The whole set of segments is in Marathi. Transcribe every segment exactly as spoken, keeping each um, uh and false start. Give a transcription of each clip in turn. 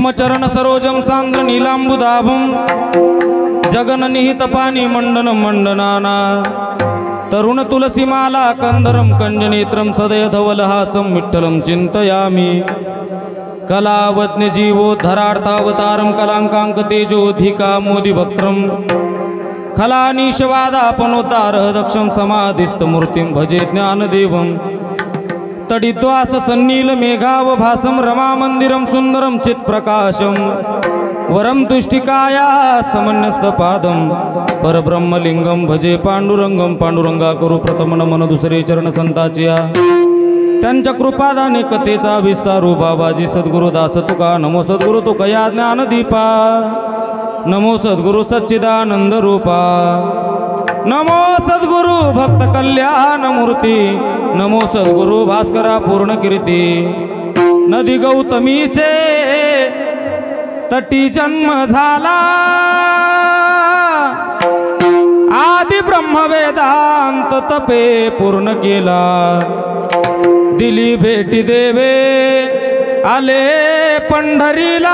श्यामचरण सरोजम सांद्र नीलांबुदाभं जगननिहित पानी मंडन मंडनाना तरुण तुलसीमाला कंदरम कंजनेत्रम सदय धवलहासं विठ्ठलं चिंतयामि कलावज्ञ जीवोद्धरार्थावतारं कलांकांक तेजोधिका मोदि भक्त्रम खलानीशवादापनोतारः दक्षं समाधिस्थमूर्तिं भजे ज्ञानदेवं तडिद्वास सन्नील मेघावभासं रमामन्दिरं सुन्दरं चित्प्रकाशं वरं तुष्टिकाया समन्यस्तपादं परब्रह्मलिंगं भजे पांडुरंगं पांडुरंगा करू प्रथम नमन दुसरे चरण संताचिया त्यांच्या कृपादाने कथेचा विस्तारू बाबाजी सद्गुरु दास तुका नमो सद्गुरु तुकया ज्ञानदीपा नमो सद्गुरु सच्चिदानंद रूपा नमो सद्गुरु भक्त कल्याण मूर्ती नमो सद्गुरु भास्करा पूर्ण कीर्ती नदी गौतमीचे तटी जन्म झाला आदि ब्रह्म वेदांत तपे पूर्ण केला दिली भेटी देवे आले पंढरीला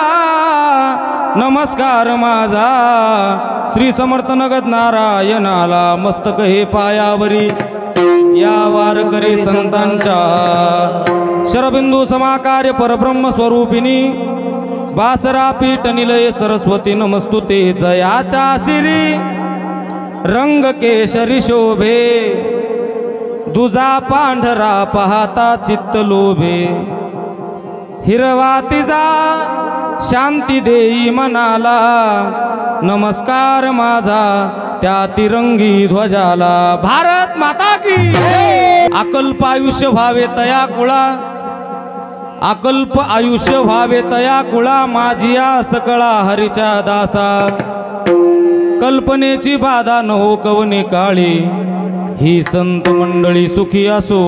नमस्कार माझा श्री समर्थ नगद नारायणाला मस्तक हे पायावरी या वारकरी संतांच्या शरबिंदू समाकार्य परब्रह्म स्वरूपिणी बासरा पीठ निलय सरस्वती नमस्तुते जयाचा श्री रंग केशरी शोभे दुजा पांढरा पाहता चित्त लोभे हिरवा तिजा शांती देई मनाला नमस्कार माझा त्या तिरंगी ध्वजाला भारत माता की अकल्प आयुष्य व्हावे तया कुळा अकल्प आयुष्य व्हावे तया कुळा माझिया सकळा हरीच्या दासा कल्पनेची बाधा न हो कवने काळी ही संत मंडळी सुखी असो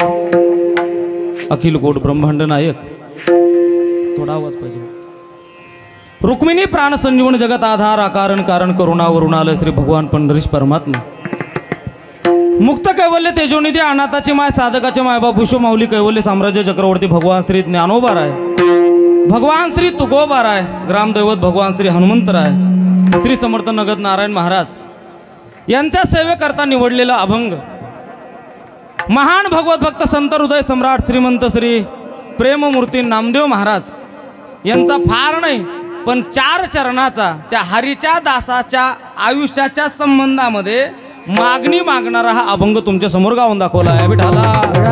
अखिल कोट ब्रह्मांड नायक थोडा आवाज पाहिजे रुक्मिणी प्राण संजीवन जगत आधार आकारण कारण करुणावरून आलं श्री भगवान पंढरीश परमात्मा मुक्त कैवल्य तेजोनिधी अनाथाची माय साधकाचे मायबाप विश्व माऊली कैवल्य साम्राज्य चक्रवर्ती भगवान श्री ज्ञानोबाराय भगवान श्री तुकोबाराय ग्रामदैवत भगवान श्री हनुमंतराय श्री समर्थ नगद नारायण महाराज यांच्या सेवेकरता निवडलेला अभंग महान भगवत भक्त संत हृदय सम्राट श्रीमंत श्री प्रेममूर्ती नामदेव महाराज यांचा फार नाही पण चार चरणाचा त्या हरीच्या दासाच्या आयुष्याच्या संबंधामध्ये मागणी मागणारा हा अभंग तुमच्या समोर गाऊन दाखवला आहे विठाला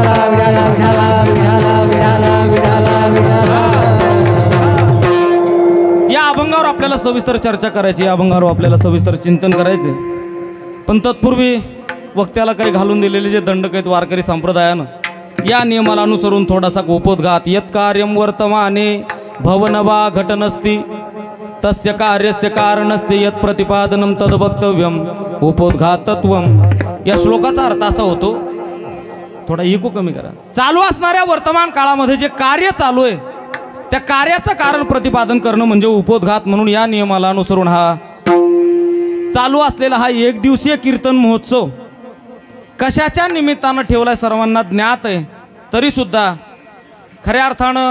या अभंगावर आपल्याला सविस्तर चर्चा करायची या अभंगावर आपल्याला सविस्तर चिंतन करायचे पण तत्पूर्वी वक्त्याला काही घालून दिलेले जे दंडक आहेत वारकरी संप्रदायानं या नियमाला अनुसरून थोडासा गोपोद्घात यत् कार्यं वर्तमाने भवनवा घटनस्ति तस्य कार्यस्य कारणस्य यत् प्रतिपादनं तद वक्तव्यम उपोद्घातत्वम या श्लोकाचा अर्थ असा होतो थोडा इको कमी करा चालू असणाऱ्या वर्तमान काळामध्ये जे कार्य चालू आहे त्या कार्याचं कारण प्रतिपादन करणं म्हणजे उपोद्घात म्हणून या नियमाला अनुसरून हा चालू असलेला हा एक दिवसीय कीर्तन महोत्सव कशाच्या निमित्तानं ठेवलाय सर्वांना ज्ञात आहे तरी सुद्धा खऱ्या अर्थानं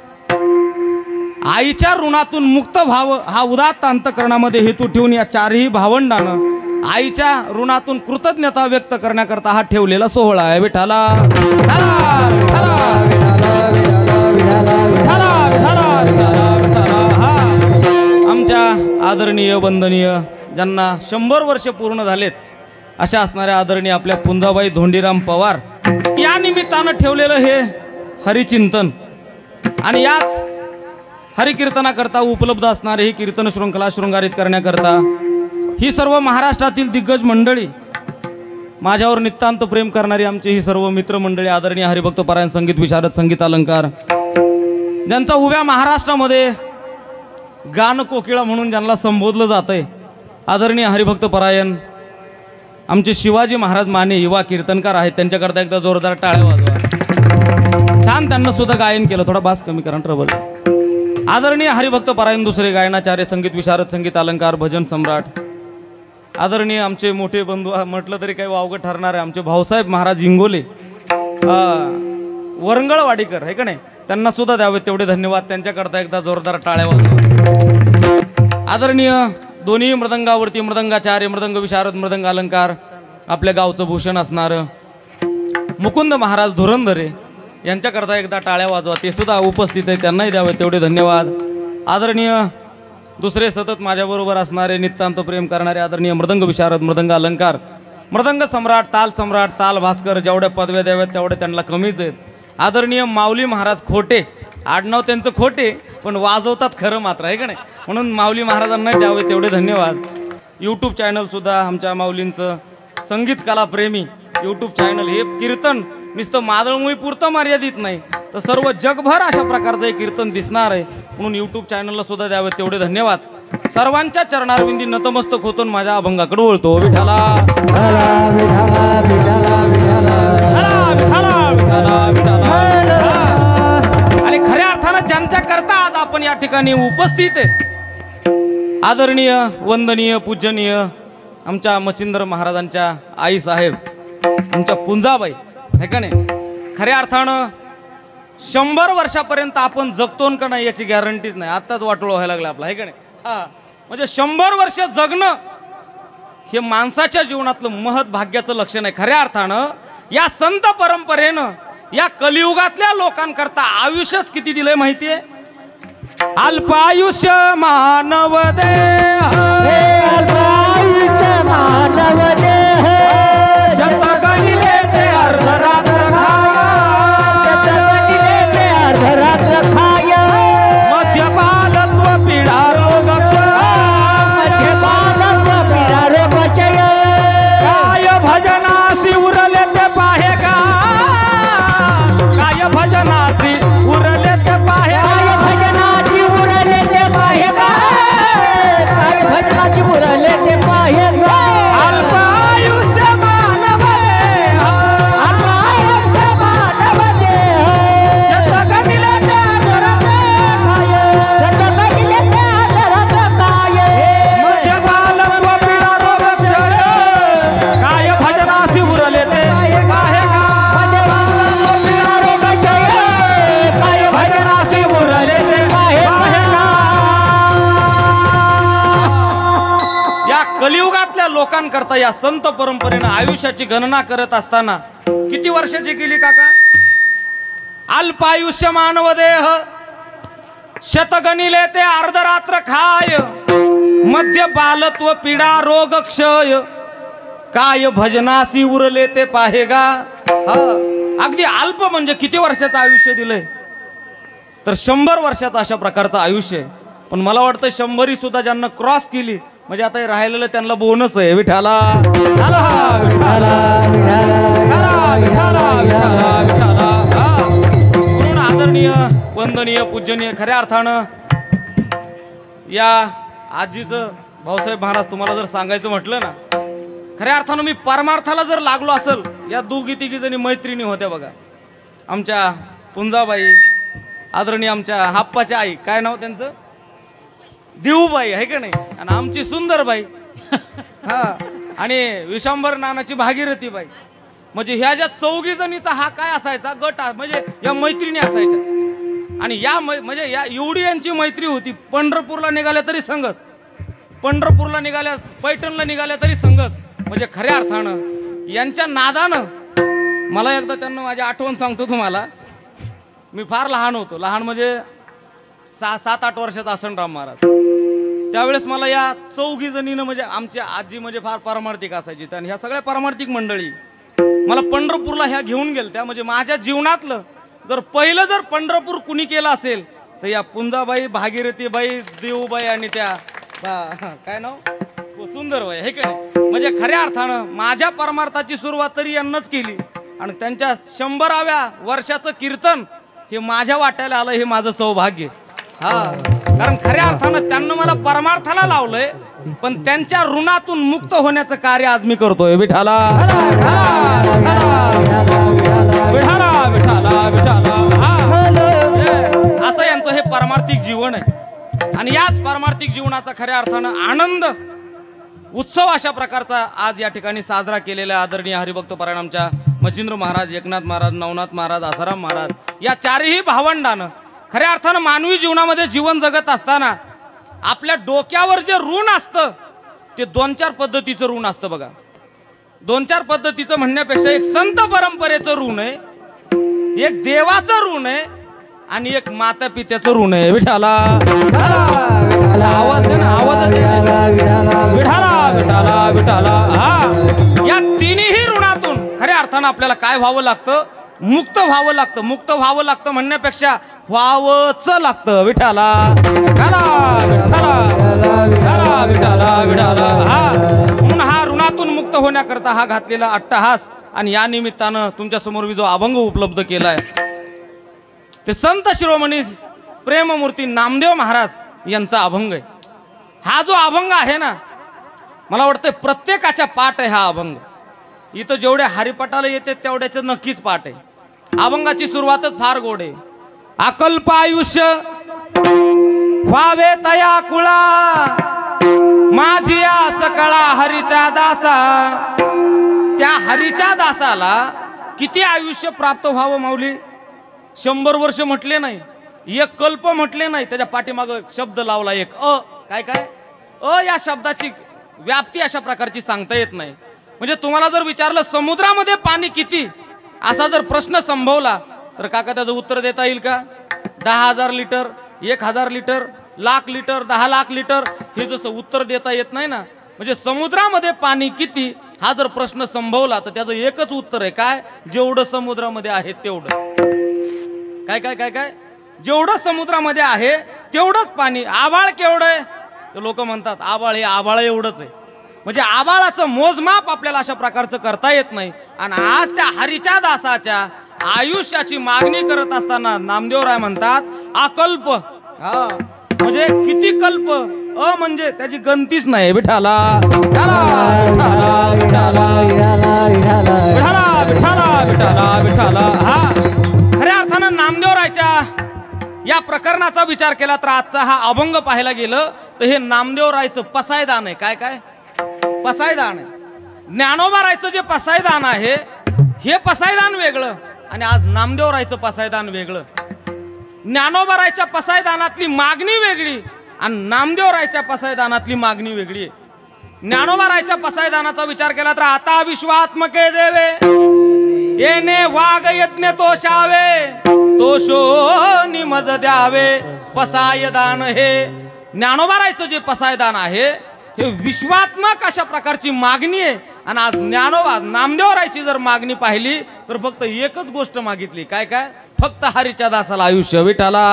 आईच्या ऋणातून मुक्त व्हाव हा उदात्त अंतकरणामध्ये हेतू ठेवून या चारही भावंडानं आईच्या ऋणातून कृतज्ञता व्यक्त करण्याकरता हा ठेवलेला सोहळा आहे विठाला आमच्या आदरणीय वंदनीय ज्यांना शंभर वर्ष पूर्ण झालेत अशा असणाऱ्या आदरणीय आपल्या पुंजाबाई धोंडीराम पवार या निमित्तानं ठेवलेलं हे हरिचिंतन आणि याच हरिकीर्तनाकरता उपलब्ध असणारे ही कीर्तन शृंखला शृंगारित करण्याकरता ही सर्व महाराष्ट्रातील दिग्गज मंडळी माझ्यावर नितांत प्रेम करणारी आमची ही सर्व मित्रमंडळी आदरणीय हरिभक्त परायण संगीत विशारद संगीत अलंकार ज्यांचा उभ्या महाराष्ट्रामध्ये गान कोकिळा म्हणून ज्यांना संबोधलं जातंय आदरणीय हरिभक्त परायण आमचे शिवाजी महाराज माने युवा कीर्तनकार आहेत त्यांच्याकरता एकदा जोरदार टाळ्या वाजवा छान त्यांना सुद्धा गायन केलं थोडा बास कमी करा ट्रबल आदरणीय हरिभक्त परायण दुसरे गायनाचार्य संगीत विशारद संगीत अलंकार भजन सम्राट आदरणीय आमचे मोठे बंधू म्हटलं तरी काही वावगं ठरणार आहे आमचे भाऊसाहेब महाराज इंगोले वरंगळवाडीकर आहे का नाही त्यांना सुद्धा द्यावे तेवढे धन्यवाद. त्यांच्याकरता एकदा जोरदार टाळ्या वाजवा. आदरणीय दोन्ही मृदंगावरती मृदंगाचार्य, मृदंग विशारद, मृदंग अलंकार, आपल्या गावचं भूषण असणारं मुकुंद महाराज धुरंधरे यांच्याकरता एकदा टाळ्या वाजवा. ते सुद्धा उपस्थित आहे, त्यांनाही द्यावे तेवढे धन्यवाद. आदरणीय दुसरे सतत माझ्याबरोबर असणारे, नितांत प्रेम करणारे आदरणीय मृदंग विशारद, मृदंग अलंकार, मृदंग सम्राट, ताल सम्राट, ताल भास्कर, जेवढ्या पदव्या द्याव्यात तेवढे त्यांना कमीच आहेत. आदरणीय माऊली महाराज खोटे, आडनाव त्यांचं खोटे पण वाजवतात खरं मात्र, आहे का नाही, म्हणून माऊली महाराजांना द्यावे तेवढे धन्यवाद. यूट्यूब चॅनलसुद्धा आमच्या माऊलींचं संगीत कला प्रेमी यूट्यूब चॅनल, हे कीर्तन नुसतं मादळमुळी पुरतं मर्यादित नाही तर सर्व जगभर अशा प्रकारचं हे कीर्तन दिसणार आहे, म्हणून यूट्यूब चॅनलला सुद्धा द्यावे तेवढे धन्यवाद. सर्वांच्या चरणारविंदी नतमस्तक होतून माझ्या अभंगाकडे वळतो. विठाला आणि खऱ्या अर्थानं ज्यांच्या करता आज आपण या ठिकाणी उपस्थित आहेत, आदरणीय वंदनीय पूजनीय आमच्या मच्छिंद्र महाराजांच्या आई साहेब, आमच्या पुंजाबाई, आहे का नाही, खऱ्या अर्थानं शंभर वर्षापर्यंत आपण जगतो का नाही याची गॅरंटीच नाही. आत्ताच वाटोळं व्हायला लागलं आपला, आहे का नाही. हा म्हणजे शंभर वर्ष जगणं हे माणसाच्या जीवनातलं महत् भाग्याचं लक्षण आहे. खऱ्या अर्थानं या संत परंपरेनं या कलियुगातल्या लोकांकरता आयुष्यच किती दिलंय माहिती आहे. अल्पायुष्य मानव देह, अल्पायुष्य मानव देह, शतगणिले ते अर्धरात्र खाय, शतगणिले ते अर्धरात्र खाय, मध्यपालत्व पीडा रोग क्षय, मध्यपालत्व पीडा रोग क्षय, काय भजनासी उरले ते पाहे का, काय भजनासी उरले ते पाहे, काय भजनासी उरले ते पाहे का, काय भजनासी उरले ते पाहे का. अल्पायुष्य मानव देह, अल्पायुष्य मानव देह, शतगणिले ते अर्धरात्र खाय, शतगणिले ते अर्धरात्र खाय, मध्यपालत्व पीडा रोग क्षय, काय भजनासी उरले ते पाहे का, मध्यपालत्व पीडा रोग क्षय, काय भजनासी उरले ते पाहे का. या कलियुगातल्या लोकांकरता या संत परंपरेनं आयुष्याची गणना करत असताना किती वर्षाची केली काका. अल्पायुष्य मानव देह, शतगणिले ते अर्धरात्र खाय, मध्य बालत्व पीडा रोग क्षय, काय भजनासी उरले ते पाहेगा. हा अगदी अल्प म्हणजे किती वर्षाचं आयुष्य दिलंय तर शंभर वर्षाचं अशा प्रकारचं आयुष्य आहे. पण मला वाटतं शंभरी सुद्धा ज्यांना क्रॉस केली म्हणजे आता हे राहिलेलं त्यांना बोनस आहे. विठाला म्हणून आदरणीय वंदनीय पूजनीय खऱ्या अर्थानं या आजीचं भाऊसाहेब महाराज तुम्हाला जर सांगायचं म्हटलं ना, खऱ्या अर्थानं मी परमार्थाला जर लागलो असेल, या दोघी तिघी जणी मैत्रिणी होत्या बघा, आमच्या पुंजाबाई, आदरणीय आमच्या हाप्पाच्या आई, काय नाव त्यांचं, देऊबाई, आहे का नाही, आणि आमची सुंदरबाई, हा, आणि विशांबर नानाची भागीरथी बाई, म्हणजे ह्या ज्या चौघी जणीचा हा काय असायचा गट, म्हणजे या मैत्रिणी असायच्या. आणि या म्हणजे या एवढी यांची मैत्री होती, पंढरपूरला निघाल्या तरी संघच, पंढरपूरला निघाल्या, पैठणला निघाल्या तरी संघच. म्हणजे खऱ्या अर्थानं यांच्या नादानं मला एकदा त्यांना माझी आठवण सांगतो तुम्हाला. मी फार लहान होतो, लहान म्हणजे सहा सात आठ वर्षाचा असन राम महाराज. त्यावेळेस मला या चौघी जणीनं, म्हणजे आमची आजी म्हणजे फार पारमार्थिक असायची, आणि ह्या सगळ्या पारमार्थिक मंडळी मला पंढरपूरला ह्या घेऊन गेल त्या. म्हणजे माझ्या जीवनातलं जर पहिलं जर पंढरपूर कुणी केलं असेल तर या पुंजाबाई, भागीरथीबाई, देऊबाई आणि त्या काय नाव सुंदरबाई, हे काय. म्हणजे खऱ्या अर्थानं माझ्या परमार्थाची सुरुवात तरी यांनाच केली, आणि त्यांच्या शंभराव्या वर्षाचं कीर्तन हे माझ्या वाट्याला आलं, हे माझं सौभाग्य. हा, कारण खऱ्या अर्थानं त्यांना मला परमार्थाला लावलंय, पण त्यांच्या ऋणातून मुक्त होण्याचं कार्य आज मी करतोय. विठाला विठाला विठाला विठाला. हा, असं यांचं हे पारमार्थिक जीवन आहे. आणि याच पारमार्थिक जीवनाचा खऱ्या अर्थानं आनंद उत्सव अशा प्रकारचा आज या ठिकाणी साजरा केलेला आदरणीय हरिभक्त परायण आमच्या मच्छिंद्र महाराज, एकनाथ महाराज, नवनाथ महाराज, आसाराम महाराज या चारही भावंडानं खऱ्या अर्थानं मानवी जीवनामध्ये जीवन जगत असताना आपल्या डोक्यावर जे ऋण असतं ते दोन चार पद्धतीचं ऋण असतं बघा. दोन चार पद्धतीचं म्हणण्यापेक्षा एक संत परंपरेचं ऋण आहे, एक देवाचं ऋण आहे आणि एक माता पित्याचं ऋण आहे. विठाला आवाज दे ना, आवाज विठाला विठाला विठाला. हा, या तिन्ही ऋणातून खऱ्या अर्थानं आपल्याला काय व्हावं लागतं? मुक्त व्हावं लागतं. मुक्त व्हावं लागतं म्हणण्यापेक्षा व्हावंच लागतं. विठाला विठाला विठाला विठाला विठाला. हा, म्हणून हा ऋणातून मुक्त होण्याकरता हा घातलेला अट्टहास आणि या निमित्तानं तुमच्या समोर मी जो अभंग उपलब्ध केलाय ते संत शिरोमणी प्रेममूर्ती नामदेव महाराज यांचा अभंग आहे. हा जो अभंग आहे ना, मला वाटतं प्रत्येकाच्या पाठ आहे हा अभंग. इथं जेवढे हरिपाठाला येते तेवढ्याचं नक्कीच पाठ आहे. अभंगाची सुरुवातच फार गोड आहे. अकल्प आयुष्य व्हावे तया कुळा, माझी आस कळा हरीच्या दासा. त्या हरीच्या दासाला किती आयुष्य प्राप्त व्हावं माऊली? शंभर वर्ष म्हटले नाही, एक कल्प म्हटले नाही, त्याच्या पाठीमाग शब्द लावला एक अ. काय काय अ या शब्दाची व्याप्ती अशा प्रकारची सांगता येत नाही. म्हणजे तुम्हाला जर विचारलं समुद्रामध्ये पाणी किती असा जर प्रश्न संभवला तर काका त्याचं उत्तर देता येईल का? दहा हजार लिटर, एक हजार लिटर, लाख लिटर, दहा लाख लिटर हे जसं उत्तर देता येत नाही ना. म्हणजे समुद्रामध्ये पाणी किती हा जर प्रश्न संभवला तर त्याचं एकच उत्तर आहे काय? जेवढं समुद्रामध्ये आहे तेवढं. काय काय काय काय जेवढं समुद्रामध्ये आहे तेवढंच पाणी. आभाळ केवढं आहे तर लोक म्हणतात आभाळ हे आभाळ एवढंच आहे. म्हणजे आभाळाचं मोजमाप आपल्याला अशा प्रकारचं करता येत नाही. आणि आज त्या हरीच्या दासाच्या आयुष्याची मागणी करत असताना नामदेवराय म्हणतात अकल्प. हा, म्हणजे किती कल्प? अ म्हणजे त्याची गणतीच नाही. विठाला विठाला विठाला विठाला विठाला विठाला विठाला. हा, खऱ्या अर्थानं नामदेवरायच्या या प्रकरणाचा विचार केला तर आजचा हा अभंग पाहायला गेलं तर हे नामदेवरायचं पसायदान आहे. काय काय पसायदान आहे. ज्ञानोबारायचं जे पसायदान आहे हे पसायदान वेगळं आणि आज नामदेवरायचं पसायदान वेगळं. ज्ञानोबारायच्या पसायदानातली मागणी वेगळी आणि नामदेवरायच्या पसायदानातली मागणी वेगळी आहे. ज्ञानोबारायच्या पसायदानाचा विचार केला तर आता विश्वात्मके देवे येणे वाघ यज्ञ तोषावे, तोषो निमज द्यावे पसायदान. हे ज्ञानोबारायचं जे पसायदान आहे हे विश्वात्मक अशा प्रकारची मागणी आहे. आणि आज ज्ञानोबा नामदेवरायची जर मागणी पाहिली तर फक्त एकच गोष्ट मागितली. काय काय? फक्त हरीच्या दासाला आयुष्य. विठाला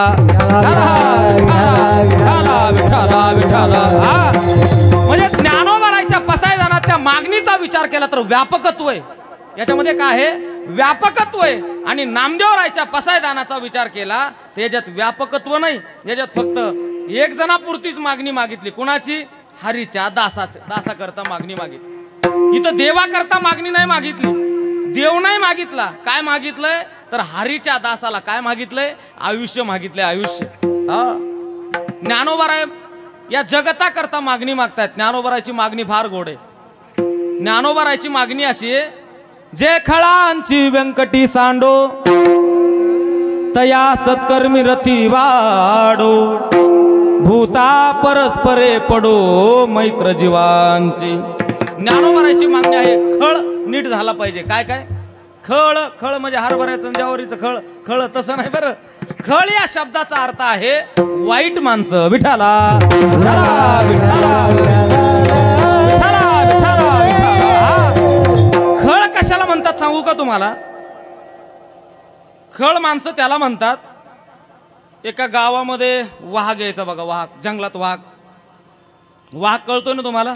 विठाला विठाला. म्हणजे ज्ञानोबारायच्या पसायदानाच्या मागणीचा विचार केला तर व्यापकत्व आहे. याच्यामध्ये काय आहे? व्यापकत्व आहे. आणि नामदेवरायच्या पसायदानाचा विचार केला तर याच्यात व्यापकत्व नाही, याच्यात फक्त एक जणापुरतीच मागणी मागितली. कुणाची? हरीच्या दासाच दासाकरता मागणी मागितली. इथं देवाकरता मागणी नाही मागितली, देव नाही मागितला. काय मागितलंय तर हरीच्या दासाला काय मागितलंय? आयुष्य मागितलंय. आयुष्य. हा, ज्ञानोबाराय या जगताकरता मागणी मागतायत. ज्ञानोबारायची मागणी फार गोड आहे. ज्ञानोबारायची मागणी अशी आहे, जे खळांची व्यंकटी सांडो तया सत्कर्मी रती वाडो, भूता परस्परे पडो मैत्र जीवांची. ज्ञानोबारायची मागणी आहे खळ नीट झाला पाहिजे. काय काय? खळ. खळ म्हणजे हरभऱ्याचं ज्वारीचं खळ. खळ तसं नाही बरं. खळ या शब्दाचा अर्थ आहे वाईट माणसं. विठाला विठाला विठाला विठाला विठाला. खळ कशाला म्हणतात सांगू का तुम्हाला? खळ माणसं त्याला म्हणतात, एका गावामध्ये वाघ यायचा बघा. वाघ जंगलात. वाघ वाघ कळतोय ना तुम्हाला?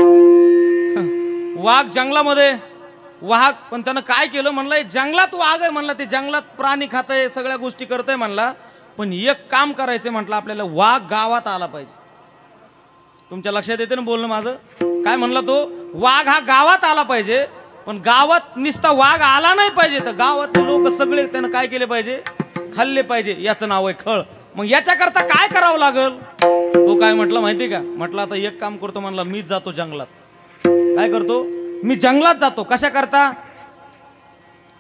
वाघ जंगलामध्ये वाघ. पण त्यानं काय केलं? म्हणलं जंगलात वाघ आहे, म्हणला ते जंगलात प्राणी खातंय, सगळ्या गोष्टी करतंय म्हणला. पण एक काम करायचं म्हटलं, आपल्याला वाघ गावात आला पाहिजे. तुमच्या लक्षात येते ना बोलणं माझं? काय म्हणला तो? वाघ हा गावात आला पाहिजे. पण गावात नुसता वाघ आला नाही पाहिजे तर गावातले लोक सगळे त्यानं काय केले पाहिजे? खाल्ले पाहिजे. याचं नाव आहे खळ. मग याच्याकरता काय करावं लागल? तो काय म्हटलं माहिती का? म्हटलं आता एक काम करतो, म्हणला मीच जातो जंगलात. काय करतो? मी जंगलात जातो. कशा करता?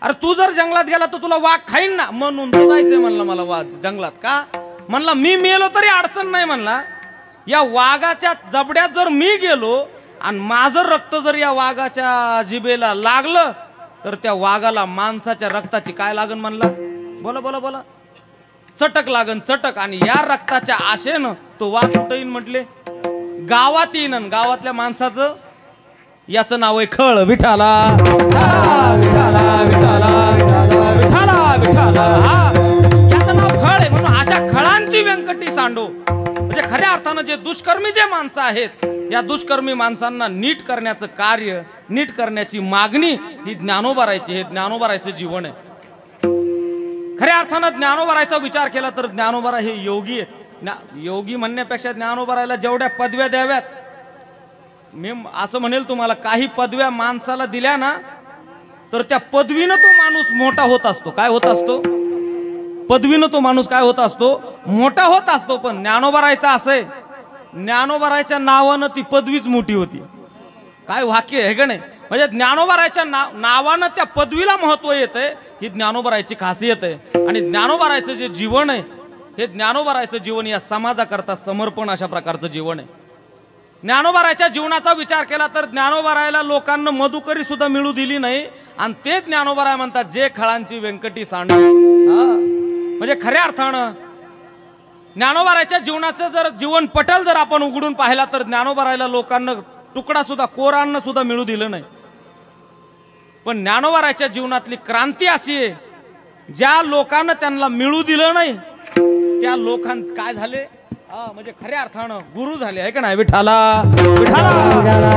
अरे तू जर जंगलात गेला तर तुला वाघ खाईन ना, म्हणून तर जायचंय म्हणलं मला वाघ जंगलात. का म्हणला मी मेलो तरी अडचण नाही म्हणला. या वाघाच्या जबड्यात जर मी गेलो आणि माझं रक्त जर या वाघाच्या जिभेला लागलं तर त्या वाघाला माणसाच्या रक्ताची काय लागन म्हणला. बोला बोला बोला. चटक लागन चटक. आणि या रक्ताच्या आशेनं तो वाघ कुठं येईन म्हटले, गावात येईन. गावातल्या माणसाचं याचं नाव आहे खळ. विठाला विठाला विठाला विठाला विठाला विठाला, हा याचं नाव खळ आहे. म्हणून अशा खळांची व्यंकटी सांडो. म्हणजे खऱ्या अर्थानं जे दुष्कर्मी जे माणसं आहेत, या दुष्कर्मी माणसांना नीट करण्याचं कार्य, नीट करण्याची मागणी ही ज्ञानोबारायची, हे ज्ञानोबारायचं जीवन आहे. खऱ्या अर्थानं ज्ञानोबारायचा विचार केला तर ज्ञानोबारा हे योगी आहेत. योगी म्हणण्यापेक्षा ज्ञानोबारायला जेवढ्या पदव्या द्याव्यात, मी असं म्हणेल तुम्हाला, काही पदव्या माणसाला दिल्या ना तर त्या पदवीनं तो माणूस मोठा होत असतो. काय होत असतो? पदवीनं तो माणूस काय होत असतो? मोठा होत असतो. पण ज्ञानोबारायचं असं आहे, ज्ञानोबारायच्या नावानं ती पदवीच मोठी होती. काय वाक्य आहे का नाही? म्हणजे ज्ञानोबारायच्या नाव नावानं त्या पदवीला महत्व येतंय, ही ज्ञानोबारायची खासियत आहे. आणि ज्ञानोबारायचं जे जीवन आहे, हे ज्ञानोबारायचं जीवन या समाजाकरता समर्पण अशा प्रकारचं जीवन आहे. ज्ञानोबारायच्या जीवनाचा विचार केला तर ज्ञानोबारायला लोकांना मधुकरी सुद्धा मिळू दिली नाही. आणि ते ज्ञानोबाराय म्हणतात जे खळांची व्यंकटी सांड. म्हणजे खऱ्या अर्थानं ज्ञानोबारायच्या जीवनाचं जर जीवन पटल जर आपण उघडून पाहिला तर ज्ञानोबारायला लोकांना तुकडा सुद्धा कोरांना सुद्धा मिळू दिलं नाही. पण ज्ञानोबारायच्या जीवनातली क्रांती अशी आहे, ज्या लोकांना त्यांना मिळू दिलं नाही त्या लोकां काय झाले, हा म्हणजे खऱ्या अर्थानं गुरु झाले. आहे का नाही? विठाला विठाला विठाला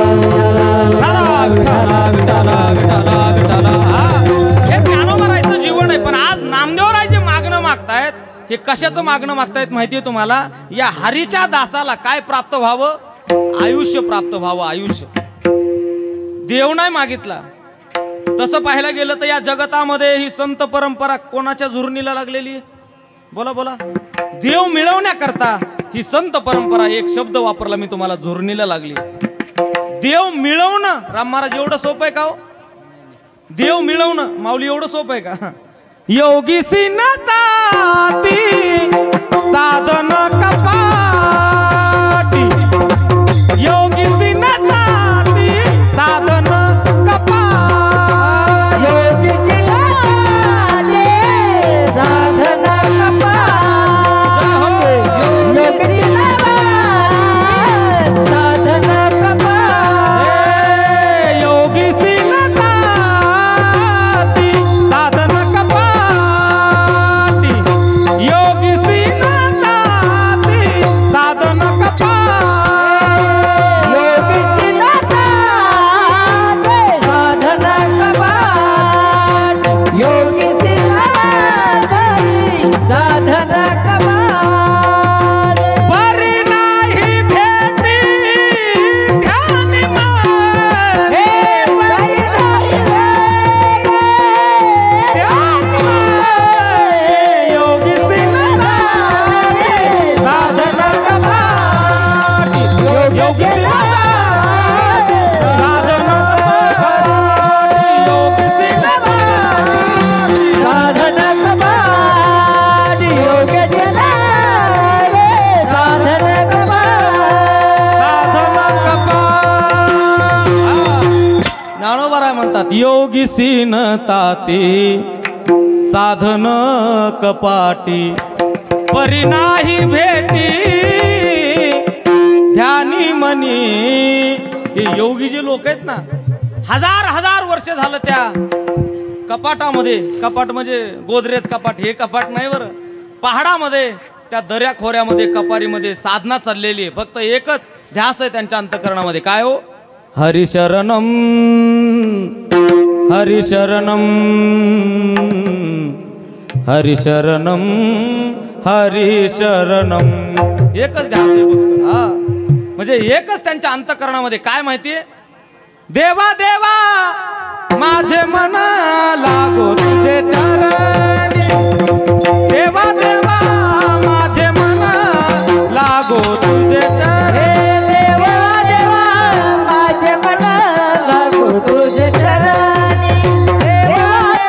विठाला विठाला विठाला विठाला, हे ज्ञानोबारायचं जीवन आहे. पण आज नामदेवराय जे मागणं मागतायत, हे कशाचं मागणं मागतायत माहितीये तुम्हाला? या हरीच्या दासाला काय प्राप्त व्हावं? आयुष्य प्राप्त व्हावं. आयुष्य देव नाही मागितला. तसं पाहायला गेलं तर या जगतामध्ये ही संत परंपरा कोणाच्या झुरणीला लागलेली? बोला बोला. देव मिळवण्याकरता ही संत परंपरा, एक शब्द वापरला मी तुम्हाला, झुरणीला लागली. देव मिळवणं राम महाराज एवढं सोपं आहे का हो? देव मिळवणं माऊली एवढं सोपं आहे का? योगी सिनताती साधन कपाटी, योगी सिनताती साधन कपाटी, योगी सिनताती साधन कपाटी, योगी सिनताती साधन कपाटी, योगी सिनताती साधन कपाटी, योगी सिनताती साधन कपाटी, योगी सिनताती साधन कपाटी, योगी सिनताती साधन कपाटी, परी नाही भेटी ध्यान मान, हे परी नाही भेटी ध्यान मान, योगी सिनताती साधन कपाटी, योगी सिनताती साधन कपाटी, योगी सिनताती साधन कपाटी, योगी सिनताती साधन कपाटी. ज्ञानोबाराय म्हणतात योगी सिनताती साधन कपाटी, परी नाही भेटी ध्यानी मनी. हे योगी जे लोक आहेत ना, हजार हजार वर्ष झालं त्या कपाटामध्ये, कपाट म्हणजे गोदरेज कपाट, हे कपाट नाही बरं, पहाडामध्ये त्या दऱ्या खोऱ्यामध्ये कपारीमध्ये साधना चाललेली आहे. फक्त एकच ध्यास आहे त्यांच्या अंतःकरणामध्ये. काय हो? हरिशरणम हरिशरणम हरिशरणम हरिशरणम, एकच ध्यास आहे फक्त. हा म्हणजे एकच त्यांच्या अंतःकरणामध्ये. काय माहितीये? देवा देवा माझे मन लागो तुझे चरणी, देवा देवा माझे मन लागो तुझे चरणी, देवा देवा माझे मन लागो तुझे चरणी, देवा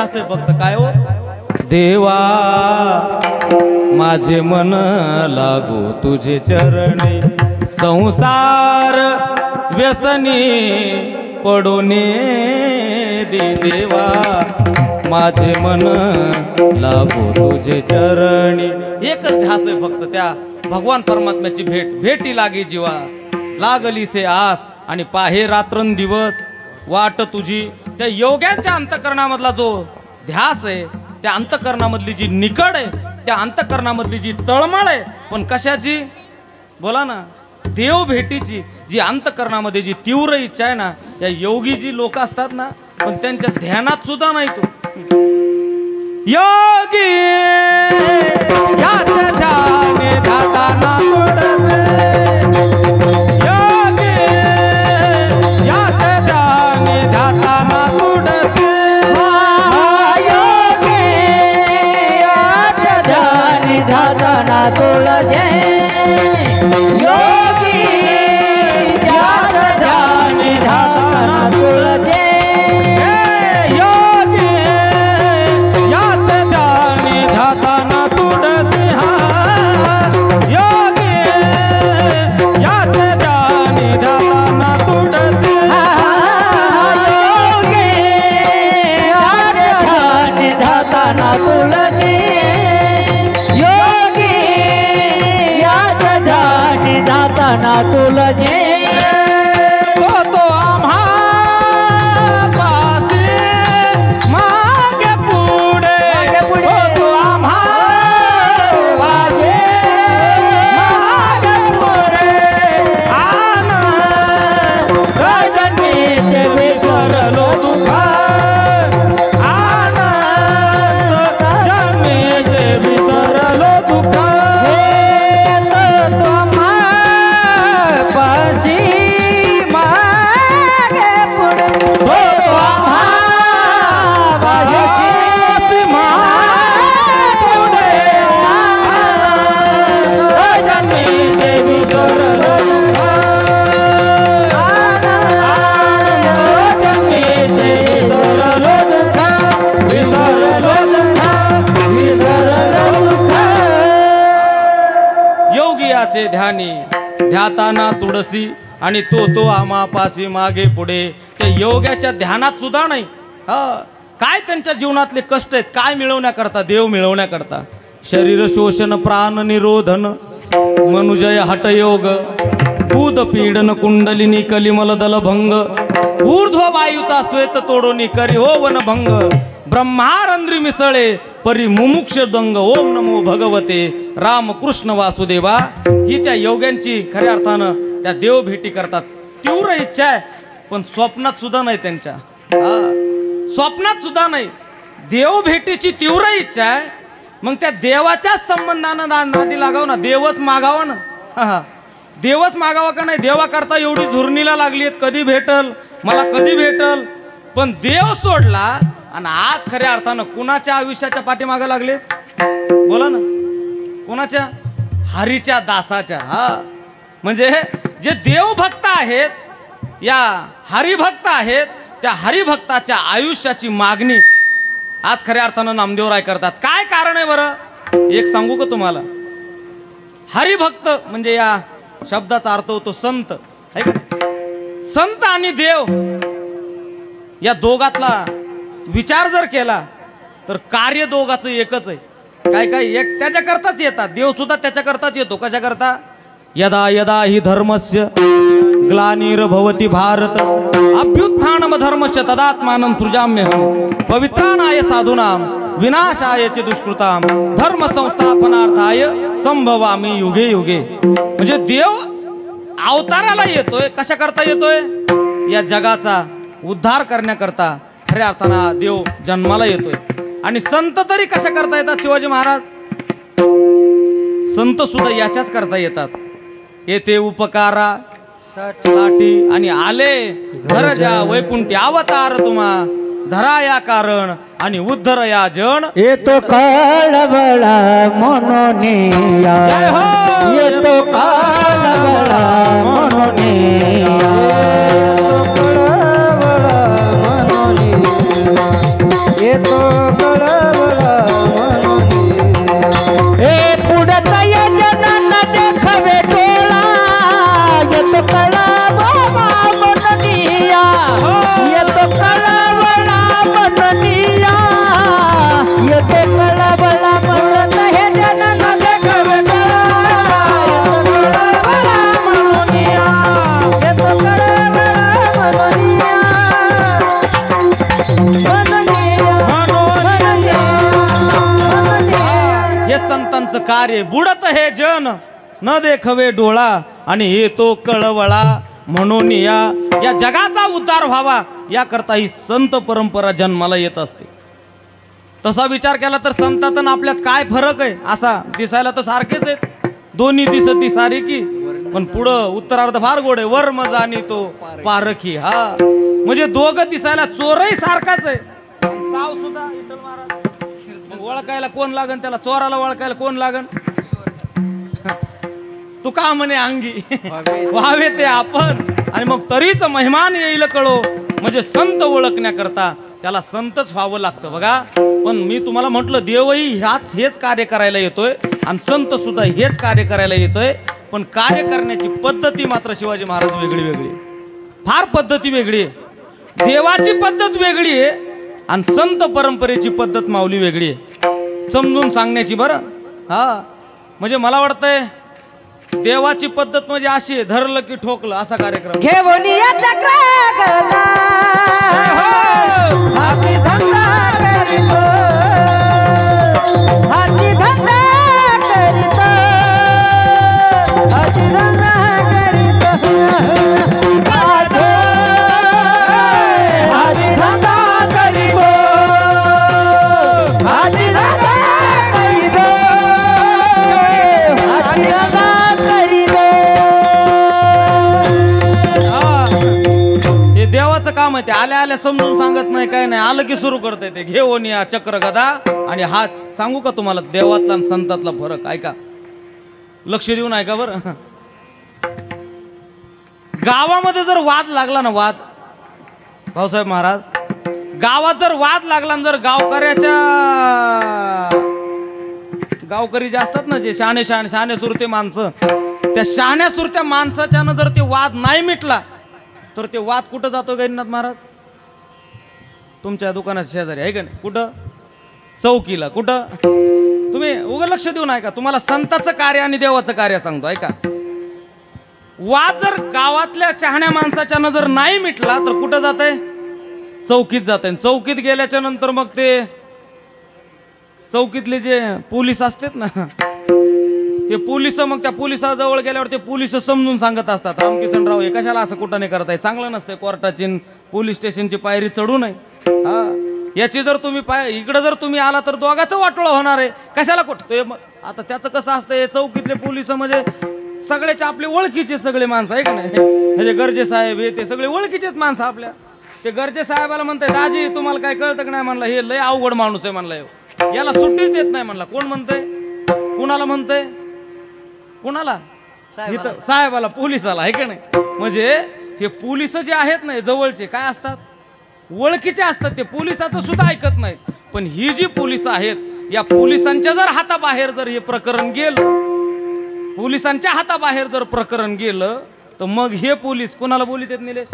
ध्यास आहे फक्त काय हो देवा माझे मन लागो तुझे चरणी संसार व्यसनी पडोने दे देवा माझे मन लागो तुझे चरणी. एकच ध्यास आहे फक्त त्या भगवान परमात्म्याची भेट भेटी लागी जीवा लागली से आस आणि पाहे रात्रंदिवस वाट तुझी. त्या योग्यांच्या अंतकरणामधला जो ध्यास आहे त्या अंतकरणामधली जी निकड आहे त्या अंतकरणामधली जी तळमळ आहे पण कशाची बोला ना देव भेटीची जी अंतकरणामध्ये जी तीव्र इच्छा आहे ना या योगी जी लोक असतात ना पण त्यांच्या ध्यानात सुद्धा नाही तो योगी याच ध्याने धाताना तोडते योगी याच ध्याने धाताना तोडते योगी याच ध्याने धाताना तोडते योगी याच ध्याने धाताना तोडते ना तुलजे तो तो आम्हा पासे मागे पुढे तो तो आम्हा पासे मागे पुढे आन रजनीचे विसरलो दुखा आन जमीचे विसरलो दुखा ध्यानी ध्याताना तुळसी आणि तो तो आमापासी मागे पुढे त्या योग्याच्या ध्यानात सुद्धा नाही. हा काय त्यांच्या जीवनातले कष्ट आहेत काय मिळवण्याकरता देव मिळवण्याकरता शरीर शोषण प्राण निरोधन मनुजय हटयोग भूत पीडन कुंडलिनी कलिमल दल भंग ऊर्ध्व वायूचा श्वेत तोडोनी करी हो वनभंग ब्रह्मारंद्री मिसळे परी मुमुक्ष दंग ओम नमो भगवते रामकृष्ण वासुदेवा. ही त्या योग्यांची खऱ्या अर्थानं त्या देव भेटी करतात तीव्र इच्छा आहे पण स्वप्नात सुद्धा नाही त्यांच्या हा स्वप्नात सुद्धा नाही देव भेटीची तीव्र इच्छा आहे मग त्या देवाच्याच संबंधानं ना नादी लागाव ना देवच मागावं ना हा देवच मागावा का नाही देवाकरता एवढी झुरणीला लागली आहेत कधी भेटल मला कधी भेटल पण देव सोडला आणि आज खऱ्या अर्थानं कुणाच्या आयुष्याच्या पाठीमागे लागलेत बोला ना कुणाच्या हरीच्या दासाच्या. हा म्हणजे जे देवभक्त आहेत या हरिभक्त आहेत त्या हरिभक्ताच्या आयुष्याची मागणी आज खऱ्या अर्थानं नामदेवराय करतात. काय कारण आहे बरं एक सांगू का तुम्हाला. हरिभक्त म्हणजे या शब्दाचा अर्थ होतो संत आहे का. संत आणि देव या दोघातला विचार जर केला तर कार्य दोघाचं एकच आहे. काय काय एक त्याच्याकरताच येतात देव सुद्धा त्याच्याकरताच येतो. कशाकरता यदा यदा हि धर्मस्य ग्लानिर्भवति भारत अभ्युत्थानम धर्मस्य तदात्मानं सृजाम्यहं पवित्राणाय साधूनां विनाशाय च दुष्कृतां धर्म संस्थापनार्थाय संभवामि युगे युगे. म्हणजे देव अवताराला येतोय कशाकरता येतोय या जगाचा उद्धार करण्याकरता खऱ्या अर्थानं देव जन्माला येतोय. आणि संत तरी कशा करता येतात शिवाजी महाराज संत सुद्धा याच्याच करता येतात. येथे उपकारा साठी आणि आले घर जा वैकुंठी अवतार तुम्हा धरा या कारण आणि उद्धर या जन येतो काळबळा मनोनिया येतो काळबळा मनोनिया येतो संतांचं कार्य, बुडत हे जन न देखवे डोळा आणि येतो कळवळा, म्हणून या या जगाचा उद्धार व्हावा याकरता ही संत परंपरा जन्माला येत असते. तसा विचार केला तर संतात आणि आपल्यात काय फरक आहे? असा दिसायला तर सारखेच आहेत, दोन्ही दिसती सारखी, पण पुढं उत्तरार्ध फार गोड आहे. वर मजा आणि तो पारखी. हा म्हणजे दोघं दिसायला चोरही सारखाच आहे, साव सुद्धा विठ्ठल महाराज. मग ओळखायला कोण लागन त्याला? चोराला ओळखायला कोण लागन? तू का म्हणे अंगी व्हावे ते आपण, आणि मग तरीच मेहमान येईल कळो. म्हणजे संत ओळखण्याकरता त्याला संतच व्हावं लागतं बघा. पण मी तुम्हाला म्हटलं देवही ह्याच हेच कार्य करायला येतोय आणि संत सुद्धा हेच कार्य करायला येतोय. पण कार्य करण्याची पद्धती मात्र शिवाजी महाराज वेगळी वेगळी, फार पद्धती वेगळी आहे. देवाची पद्धत वेगळी आहे आणि संत परंपरेची पद्धत माऊली वेगळी आहे, समजून सांगण्याची. बरं हा म्हणजे मला वाटतंय देवाची पद्धत म्हणजे अशी आहे, धरलं की ठोकलं असा कार्यक्रम. घेऊन या चक्रागदा हाती धंदा करीतो, हाती धंदा करीतो, हाती धंदा करीतो, आधो हाती धंदा करीतो, हाती धंदा करीतो, हाती धंदा देवाचं काम आहे ते. आल्या आल्या समजून सांगत नाही, काय नाही, आलं की सुरू करते ते. घेऊन या चक्र गदा आणि हात. सांगू का तुम्हाला देवातला आणि संतातला फरक? ऐका, लक्ष देऊन ऐका बरं. गावामध्ये जर वाद लागला ना, वाद भाऊसाहेब महाराज, गावात जर वाद लागला ना, जर गावकऱ्याच्या गावकरी जे असतात ना, जे शहाणे शहाणे शहाणे सुरते माणसं, त्या शहाण्या सुरत्या माणसाच्यानं जर ते वाद नाही मिटला तर ते वाद कुठं जातो गैरनाथ महाराज? तुमच्या दुकानाच्या शेजारी आहे का नाही? कुठं? चौकीला. कुठं? तुम्ही उघड लक्ष देऊन ऐका, तुम्हाला संताचं कार्य आणि देवाचं कार्य सांगतो ऐका. वाद जर गावातल्या शहाण्या माणसाच्या नजर नाही मिटला तर कुठं जात आहे? चौकीत जात आहे. चौकीत गेल्याच्या नंतर मग ते चौकीतले जे पोलीस असतात ना, ते पोलिस मग त्या पोलिसाजवळ गेल्यावर ते पोलिस समजून सांगत असतात, रामकिशनराव हे कशाला असं कुठं नाही करताय, चांगलं नसतंय, कोर्टाची पोलीस स्टेशनची पायरी चढू नये. हा याची जर तुम्ही पाय इकडं जर तुम्ही आला तर दोघाचं वाटोळं होणार आहे. कशाला कुठं? आता त्याचं कसं असतं, चौकीतले पोलिस म्हणजे सगळ्याचे आपले ओळखीचे सगळे माणसं आहे का नाही? म्हणजे गरजे साहेब हे ते सगळे ओळखीचेच माणसं आपल्या. ते गरजे साहेबाला म्हणताय, दाजी तुम्हाला काय कळतं का नाही? म्हणलं हे लय अवघड माणूस आहे, म्हणलं याला सुट्टीच देत नाही. म्हणला कोण म्हणतंय? कुणाला म्हणतंय? कुणाला? इथं साहेबाला, पोलिसाला आहे का नाही? म्हणजे हे पोलिस जे आहेत ना जवळचे काय असतात? ओळखीचे असतात. ते पोलिसाचं सुद्धा ऐकत नाहीत. पण ही जी पोलिस आहेत, या पोलिसांच्या जर हाताबाहेर जर हे प्रकरण गेलं, पोलिसांच्या हाताबाहेर जर प्रकरण गेलं तर मग हे पोलीस कोणाला बोलीत आहेत? निलेश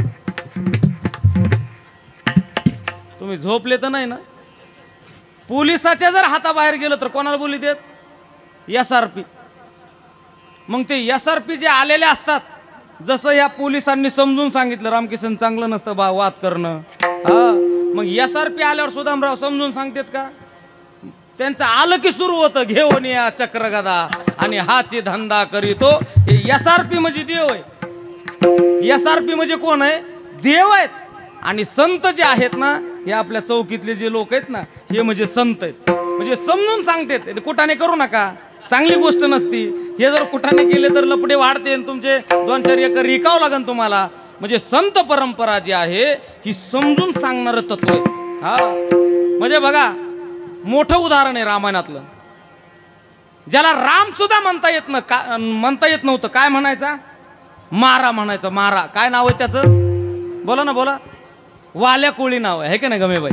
तुम्ही झोपले तर नाही ना? पोलिसाच्या जर हाताबाहेर गेलं तर कोणाला बोलीत आहेत? S R P. मग ते एस आर पी जे आलेले असतात, जसं या पोलिसांनी समजून सांगितलं रामकिशन चांगलं नसतं बा वाद करणं, हा मग एस आर पी आल्यावर सुदामराव समजून सांगतात का? त्यांचं आलं की सुरू होतं, घेऊन या चक्रगदा आणि हाची धंदा करीतो. हे एस आर पी म्हणजे देव आहे. एस आर पी म्हणजे कोण आहे? देव आहेत. आणि संत जे आहेत ना, हे आपल्या चौकीतले जे लोक आहेत ना, हे म्हणजे संत आहेत. म्हणजे समजून सांगतात, कुठाने करू नका, चांगली गोष्ट नसती. हे जर कुठाने केले तर लपडे वाढते, तुमचे दोन चार एकर रिकावं लागेल तुम्हाला. म्हणजे संत परंपरा जी आहे ही समजून सांगणारं तत्व आहे. हा म्हणजे बघा, मोठं उदाहरण आहे रामायणातलं, ज्याला राम सुद्धा म्हणता येत न का म्हणता येत नव्हतं. काय म्हणायचा? मारा म्हणायचं. मारा काय नाव आहे त्याचं? बोला ना बोला. वाल्या कोळी नाव आहे का नाही गमेबाई?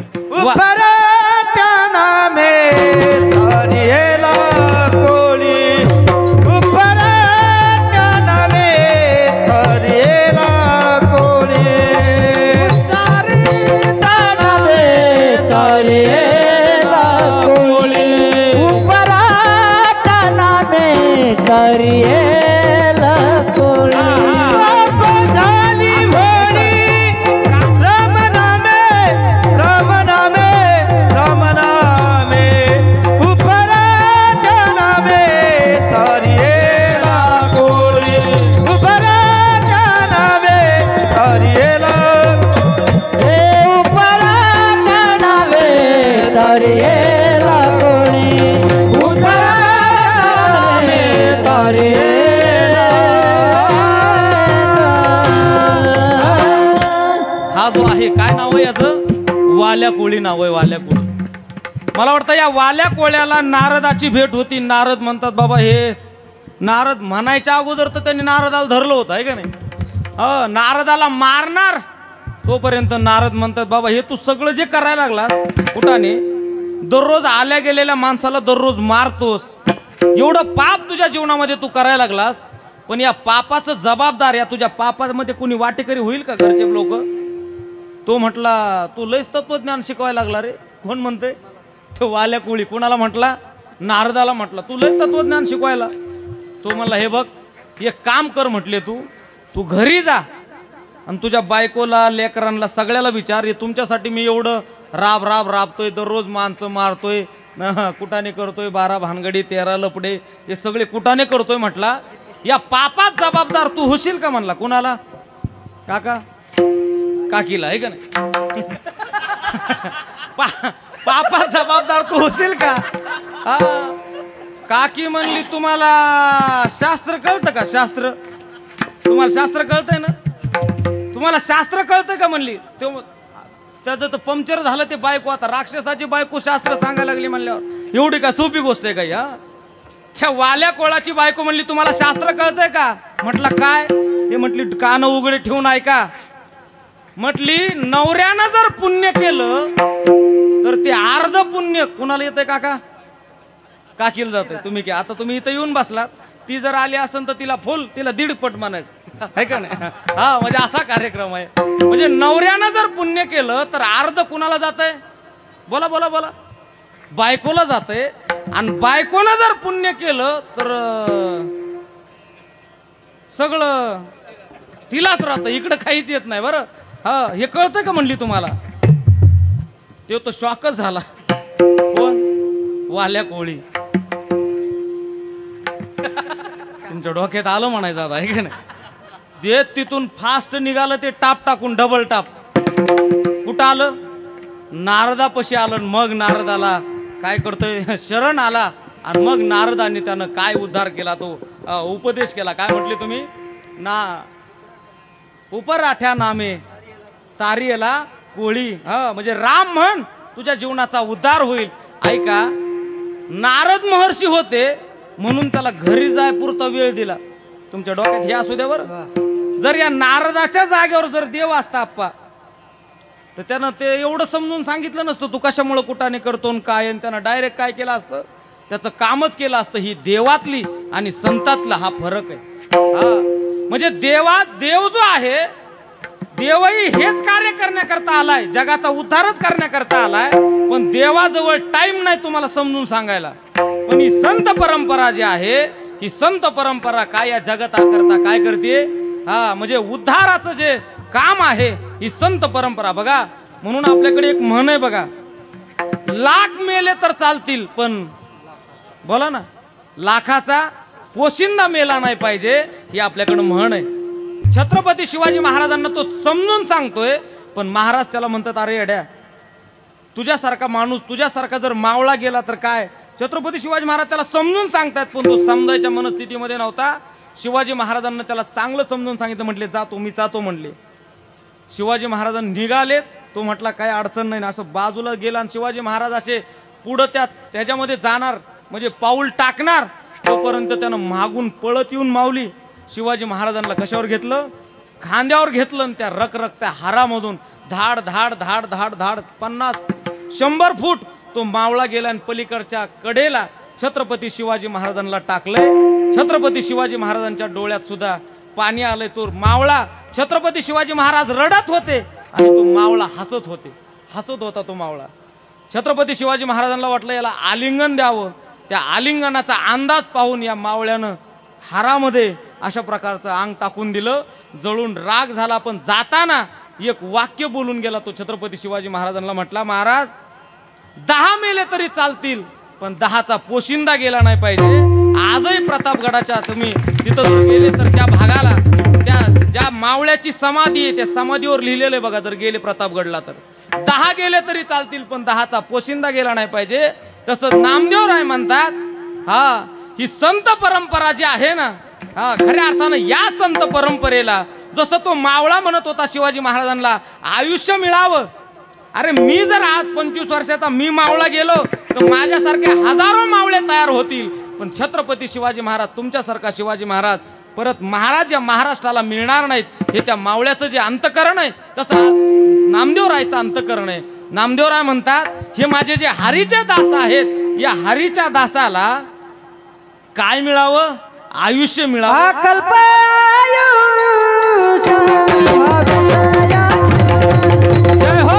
वाल्या कोळी नाव आहे, वाल्या कोळी. मला वाटतं या वाल्या कोळ्याला नारदाची भेट होती. नारद म्हणतात बाबा हे नारद म्हणायच्या अगोदर तर त्यांनी नारदाला धरलं होतं आहे का नाही. अ नारदाला मारणार तोपर्यंत नारद म्हणतात बाबा हे तू सगळं जे करायला लागलास कुठाने, दररोज आल्या गेलेल्या माणसाला दररोज मारतोस, एवढं पाप तुझ्या जीवनामध्ये तू करायला लागलास, पण या पापाचं जबाबदार, या तुझ्या पापामध्ये कोणी वाटेकरी होईल का घरचे लोक. तो म्हटला तू लयच तत्वज्ञान शिकवायला लागला रे. कोण म्हणते, तो वाल्या कोळी. कोणाला म्हटला, नारदाला म्हटला तू लय तत्वज्ञान शिकवायला. तो म्हणला हे बघ एक काम कर म्हटले, तू तू घरी जा आणि तुझ्या बायकोला लेकरांना सगळ्याला विचार, हे तुमच्यासाठी मी एवढं राब राब राबतोय, दररोज माणसं मारतोय, कुटाने करतोय, बारा भानगडी तेरा लपडे हे सगळे कुटाने करतोय. म्हटला या पापात जबाबदार तू होशील का म्हणला. कुणाला, काका काकीला आहे का नाही. पा पापात जबाबदार तू होशील का. हा काकी म्हणली तुम्हाला शास्त्र कळतं का, शास्त्र तुम्हाला शास्त्र कळतंय ना, तुम्हाला शास्त्र कळतंय का म्हणली. ते त्याचं तर पंक्चर झालं ते बायको, आता राक्षसाची बायको शास्त्र सांगायला लागली म्हणल्यावर एवढी काय सोपी गोष्ट आहे का. या त्या वाल्या कोळाची बायको म्हणली तुम्हाला शास्त्र कळतंय का. म्हटलं काय. ते म्हटली कान उघडे ठेवून ऐका. म्हटली नवऱ्यानं जर पुण्य केलं तर ते अर्ध पुण्य कुणाला येतंय काका, काकीला जातंय. तुम्ही की आता तुम्ही इथं येऊन बसलात, ती जर आली असेल तर तिला फुल, तिला दीड पट म्हणायचं आहे का नाही. हा म्हणजे असा कार्यक्रम आहे. म्हणजे नवऱ्यानं जर पुण्य केलं तर अर्ध कुणाला जातंय, बोला बोला बोला, बायकोला जातंय. आणि बायकोनं जर पुण्य केलं तर सगळं तिलाच राहतं, इकडं काहीच येत नाही. बरं हा हे कळतंय का म्हणली तुम्हाला. ते तो शॉकच झाला. कोण, वाल्या कोळी. तुमच्या डोक्यात आलं म्हणायचं आता आहे का नाही. देत तिथून फास्ट निघालं ते टाप टाकून, डबल टाप. कुठं आलं, नारदापाशी आलं. मग नारदाला काय करतोय, शरण आला. आणि मग नारदाने त्यानं काय उद्धार केला, तो उपदेश केला. काय म्हटले तुम्ही ना, उपराठ्या नामे तारियला कोळी. हा म्हणजे राम म्हण, तुझ्या जीवनाचा उद्धार होईल. ऐका, नारद महर्षी होते म्हणून त्याला घरी जाय पुरता वेळ दिला. तुमच्या डोक्यात हे असू द्या बरं. जर या नारदाच्या जागेवर जर देव असता आप्पा, तर त्यानं ते एवढं समजून सांगितलं नसतं तू कशामुळं कुठाने करतो काय. त्यानं डायरेक्ट काय केलं असतं, त्याचं कामच केलं असतं. ही देवातली आणि संतातला हा फरक आहे. हा म्हणजे देवात देव जो आहे, देवही हेच कार्य करण्याकरता आलाय, जगाचा उद्धारच करण्याकरता आलाय. पण देवाजवळ टाइम नाही तुम्हाला समजून सांगायला. पण ही संत परंपरा जी आहे, ही संत परंपरा काय या जगताकरता काय करते, हा म्हणजे उद्धाराचं जे काम आहे ही संत परंपरा. बघा म्हणून आपल्याकडे एक म्हण आहे बघा, लाख मेले तर चालतील पण बोला ना लाखाचा पोशिंदा मेला नाही पाहिजे, ही आपल्याकडे म्हण आहे. छत्रपती शिवाजी महाराजांना तो समजून सांगतोय, पण महाराज त्याला म्हणतात अरे येड्या, तुझ्यासारखा माणूस, तुझ्यासारखा जर मावळा गेला तर काय. छत्रपती शिवाजी महाराज त्याला समजून सांगतात, पण तो समजायच्या मनस्थितीमध्ये नव्हता. शिवाजी महाराजांना त्याला चांगलं समजून सांगितलं. म्हटले जातो, मी जातो म्हणले. शिवाजी महाराजांनी निघालेत. तो म्हटला काय अडचण नाही ना, असं बाजूला गेला. आणि शिवाजी महाराज असे पुढं त्या त्याच्यामध्ये जाणार म्हणजे पाऊल टाकणार, तोपर्यंत त्यानं मागून पळत येऊन माऊली शिवाजी महाराजांना कशावर घेतलं, खांद्यावर घेतलं. आणि त्या रखरखत्या हारामधून धाड धाड धाड धाड धाड पन्नास शंभर फूट तो मावळा गेला. आणि पलीकडच्या कडेला छत्रपती शिवाजी महाराजांना टाकलंय. छत्रपती शिवाजी महाराजांच्या डोळ्यात सुद्धा पाणी आलंय. तो मावळा, छत्रपती शिवाजी महाराज रडत होते आणि तो मावळा हसत होते, हसत होता तो मावळा. छत्रपती शिवाजी महाराजांना वाटलं याला आलिंगन द्यावं. त्या आलिंगनाचा अंदाज पाहून या मावळ्यानं हारामध्ये अशा प्रकारचं अंग टाकून दिलं. जळून राग झाला. पण जाताना एक वाक्य बोलून गेला. तो छत्रपती शिवाजी महाराजांना म्हटला, महाराज दहा मेले तरी चालतील पण दहाचा पोशिंदा गेला नाही पाहिजे. आजही प्रतापगडाच्या तुम्ही तिथं जर गेले तर त्या भागाला त्या ज्या मावळ्याची समाधी आहे त्या समाधीवर लिहिलेलं आहे बघा. जर गेले प्रतापगडला तर दहा गेले तरी चालतील पण दहाचा पोशिंदा गेला नाही पाहिजे. तसं नामदेव राय म्हणतात, हा ही संत परंपरा जी आहे ना, हा खऱ्या अर्थानं या संत परंपरेला जसं तो मावळा म्हणत होता शिवाजी महाराजांना आयुष्य मिळावं, अरे मी जर आज पंचवीस वर्षाचा मी मावळा गेलो तर माझ्यासारखे हजारो मावळे तयार होतील, पण छत्रपती शिवाजी महाराज तुमच्यासारखा शिवाजी महाराज परत महाराज या महाराष्ट्राला मिळणार नाहीत. हे त्या मावळ्याचं जे अंतकरण आहे तसं नामदेवरायचं अंतकरण आहे. नामदेवराय म्हणतात हे माझे जे हरीचे दास आहेत, या हरीच्या दासाला काय मिळावं? आयुष्य मिळावं. जय हो.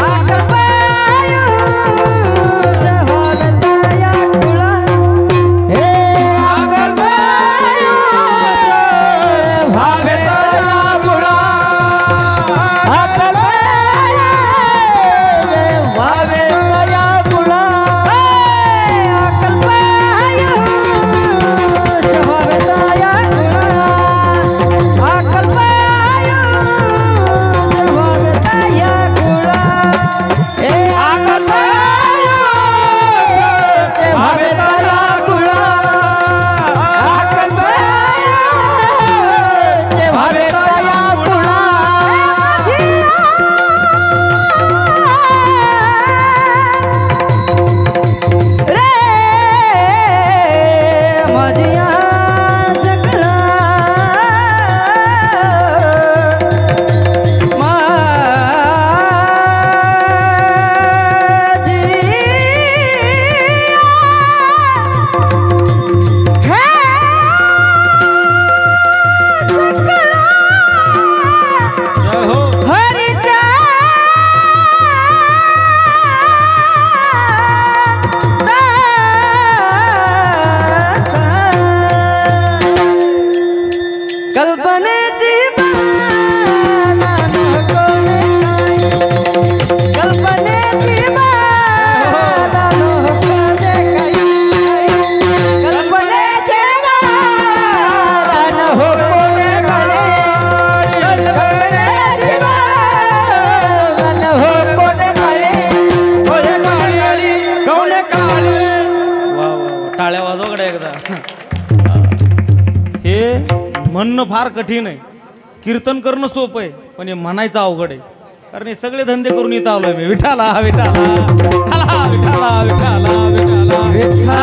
म्हणणं फार कठीण आहे, कीर्तन करणं सोपं आहे, पण हे म्हणायचं अवघड आहे. कारण हे सगळे धंदे करून इथं आलोय मी. विठाला विठाला विठाला विठाला विठाला विठाला.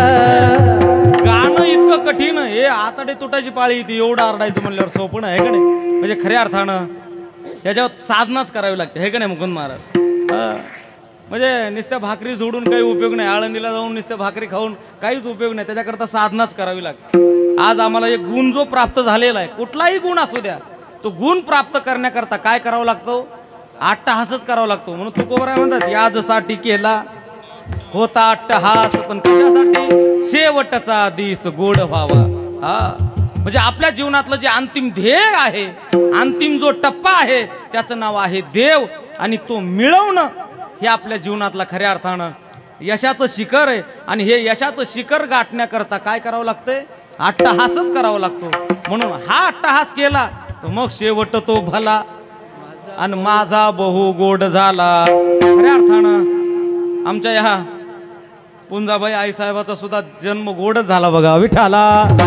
गाणं इतकं कठीण आहे, हे आताडे तुटाची पाळी येते. एवढं आरडायचं म्हणल्यावर सोपं नाही आहे का नाही? म्हणजे खऱ्या अर्थानं याच्यावर साधनाच करावी लागते हे का नाही मुकुंद महाराज? म्हणजे नुसत्या भाकरी जोडून काही उपयोग नाही, आळंदीला जाऊन नुसत्या भाकरी खाऊन काहीच उपयोग नाही, त्याच्याकरता साधनाच करावी लागते. आज आम्हाला एक गुण जो प्राप्त झालेला आहे, कुठलाही गुण असू द्या, तो गुण प्राप्त करण्याकरता काय करावं लागतो? अट्टहासच करावा लागतो. म्हणून तुकोबराय म्हणतात याजसाठी केला होता अट्टहास, पण कशासाठी? शेवटचा दिस गोड व्हावा. हा म्हणजे आपल्या जीवनातलं जे अंतिम ध्येय आहे, अंतिम जो टप्पा आहे, त्याचं नाव आहे देव, आणि तो मिळवणं हे आपल्या जीवनातला खऱ्या अर्थानं यशाचं शिखर आहे. आणि हे यशाचं शिखर गाठण्याकरता काय करावं लागतंय? अट्टहासच करावा लागतो. म्हणून हा अट्टहास केला तर मग शेवट तो भला आणि माझा बहु गोड झाला. खऱ्या अर्थानं आमच्या ह्या पुंजाबाई आईसाहेबाचा सुद्धा जन्म गोडच झाला बघा. विठाला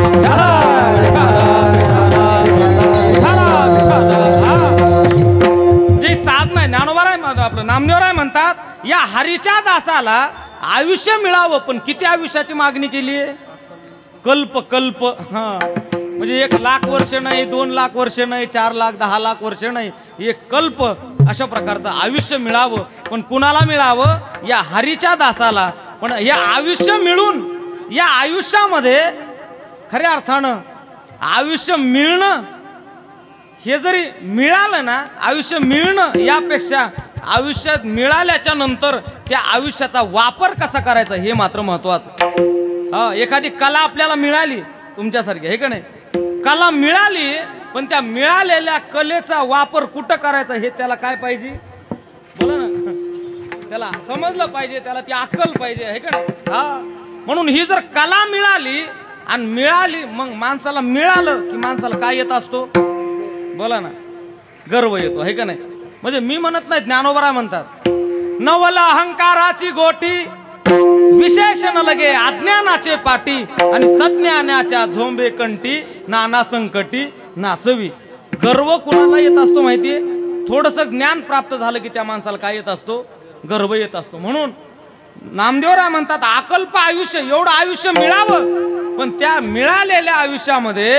जी साधना आहे, ज्ञानोबाराय आपलं नामदेवराय म्हणतात या हरीच्या दासाला आयुष्य मिळावं, पण किती आयुष्याची मागणी केली आहे? कल्प कल्प. हा म्हणजे एक लाख वर्ष नाही, दोन लाख वर्ष नाही, चार लाख दहा लाख वर्ष नाही, एक कल्प अशा प्रकारचं आयुष्य मिळावं. पण कुणाला मिळावं? या हरीच्या दासाला. पण हे आयुष्य मिळून या आयुष्यामध्ये खऱ्या अर्थानं आयुष्य मिळणं हे जरी मिळालं ना, आयुष्य मिळणं यापेक्षा आयुष्यात मिळाल्याच्या नंतर त्या आयुष्याचा वापर कसा करायचा हे मात्र महत्वाचं. हा एखादी कला आपल्याला मिळाली तुमच्यासारखी आहे का नाही? कला मिळाली, पण त्या मिळालेल्या कलेचा वापर कुठं करायचा हे त्याला काय पाहिजे? बोला ना, त्याला समजलं पाहिजे, त्याला ती अक्कल पाहिजे आहे का नाही? हा म्हणून ही जर कला मिळाली आणि मिळाली, मग माणसाला मिळालं की माणसाला काय येत असतो? बोला ना, गर्व येतो आहे का नाही? म्हणजे मी म्हणत नाही, ज्ञानोबराय म्हणतात नवला अहंकाराची गोटी विशेषण लगे अज्ञानाचे पाटी, आणि सज्ञानाच्या झोंबे कंटी नाना संकटी नाचवी. गर्व कुणाला येत असतो माहितीये? थोडंसं ज्ञान प्राप्त झालं की त्या माणसाला काय येत असतो, गर्भ येत असतो. म्हणून नामदेवराय म्हणतात अकल्प आयुष्य, एवढं आयुष्य मिळावं, पण त्या मिळालेल्या आयुष्यामध्ये